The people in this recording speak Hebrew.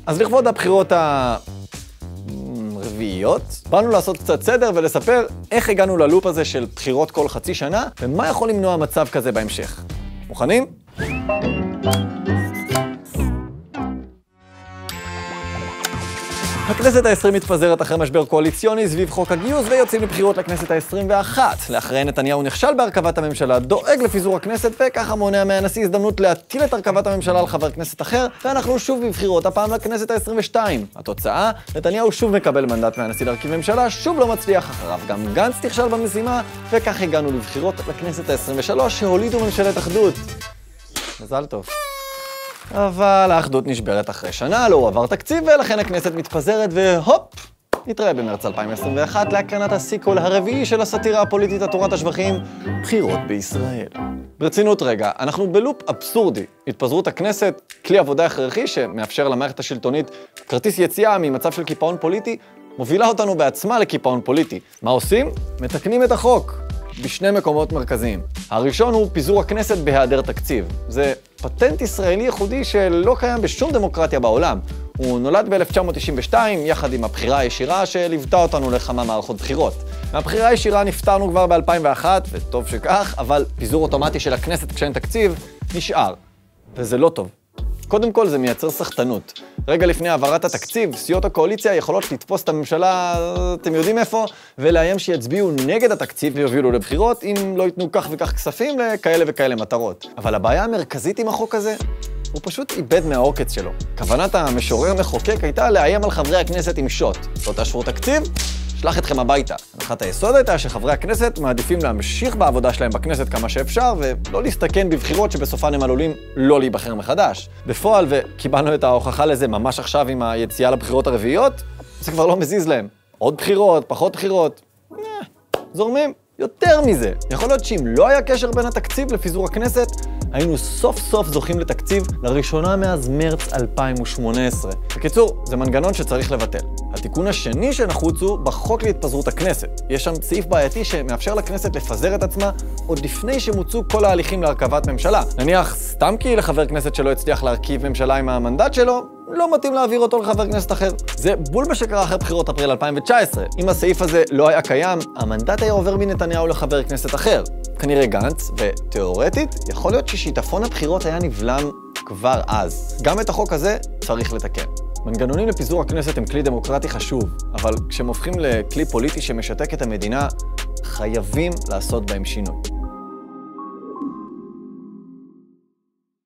אז לכבוד הבחירות הרביעיות, באנו לעשות קצת סדר ולספר איך הגענו ללופ הזה של בחירות כל חצי שנה, ומה יכול למנוע מצב כזה בהמשך. מוכנים? הכנסת ה-20 מתפזרת אחרי משבר קואליציוני סביב חוק הגיוס ויוצאים לבחירות לכנסת ה-21. לאחרי נתניהו נכשל בהרכבת הממשלה, דואג לפיזור הכנסת וככה מונע מהנשיא הזדמנות להטיל את הרכבת הממשלה על חבר כנסת אחר, ואנחנו שוב בבחירות, הפעם לכנסת ה-22. התוצאה, נתניהו שוב מקבל מנדט מהנשיא להרכיב ממשלה, שוב לא מצליח אחריו, גם גנץ נכשל במשימה, וכך הגענו לבחירות לכנסת ה-23 שהולידו ממשלת אחדות. מזל טוב. אבל האחדות נשברת אחרי שנה, לא עבר תקציב, ולכן הכנסת מתפזרת, והופ! נתראה במרץ 2021 להקרנת הסיקוול הרביעי של הסאטירה הפוליטית התורת השבחים, בחירות בישראל. ברצינות רגע, אנחנו בלופ אבסורדי. התפזרות הכנסת, כלי עבודה הכרחי שמאפשר למערכת השלטונית כרטיס יציאה ממצב של קיפאון פוליטי, מובילה אותנו בעצמה לקיפאון פוליטי. מה עושים? מתקנים את החוק. בשני מקומות מרכזיים. הראשון הוא פיזור הכנסת בהיעדר תקציב. זה פטנט ישראלי ייחודי שלא קיים בשום דמוקרטיה בעולם. הוא נולד ב-1992 יחד עם הבחירה הישירה שליוותה אותנו לכמה מערכות בחירות. מהבחירה הישירה נפטרנו כבר ב-2001, וטוב שכך, אבל פיזור אוטומטי של הכנסת כשאין תקציב נשאר. וזה לא טוב. קודם כל זה מייצר סחטנות. רגע לפני העברת התקציב, סיעות הקואליציה יכולות לתפוס את הממשלה, אתם יודעים איפה, ולאיים שיצביעו נגד התקציב ויובילו לבחירות, אם לא ייתנו כך וכך כספים לכאלה וכאלה מטרות. אבל הבעיה המרכזית עם החוק הזה, הוא פשוט איבד מהעוקץ שלו. כוונת המשורר מחוקק הייתה לאיים על חברי הכנסת עם שוט. לא תאשרו תקציב? שלח אתכם הביתה. הנחת היסוד הייתה שחברי הכנסת מעדיפים להמשיך בעבודה שלהם בכנסת כמה שאפשר, ולא להסתכן בבחירות שבסופן הם עלולים לא להיבחר מחדש. בפועל, וקיבלנו את ההוכחה לזה ממש עכשיו עם היציאה לבחירות הרביעיות, זה כבר לא מזיז להם. עוד בחירות, פחות בחירות. זורמים. יותר מזה, יכול להיות שאם לא היה קשר בין התקציב לפיזור הכנסת, היינו סוף סוף זוכים לתקציב לראשונה מאז מרץ 2018. בקיצור, זה מנגנון שצריך לבטל. התיקון השני שנחוץ הוא בחוק להתפזרות הכנסת. יש שם סעיף בעייתי שמאפשר לכנסת לפזר את עצמה עוד לפני שמוצאו כל ההליכים להרכבת ממשלה. נניח, סתם כי לחבר כנסת שלא הצליח להרכיב ממשלה עם המנדט שלו, לא מתאים להעביר אותו לחבר כנסת אחר. זה בול מה שקרה אחרי בחירות אפריל 2019. אם הסעיף הזה לא היה קיים, המנדט היה עובר מנתניהו לחבר כנסת אחר. כנראה גנץ, ותיאורטית, יכול להיות ששיטפון הבחירות היה נבלם כבר אז. גם את החוק הזה צריך לתקן. מנגנונים לפיזור הכנסת הם כלי דמוקרטי חשוב, אבל כשהם הופכים לכלי פוליטי שמשתק את המדינה, חייבים לעשות בהם שינוי.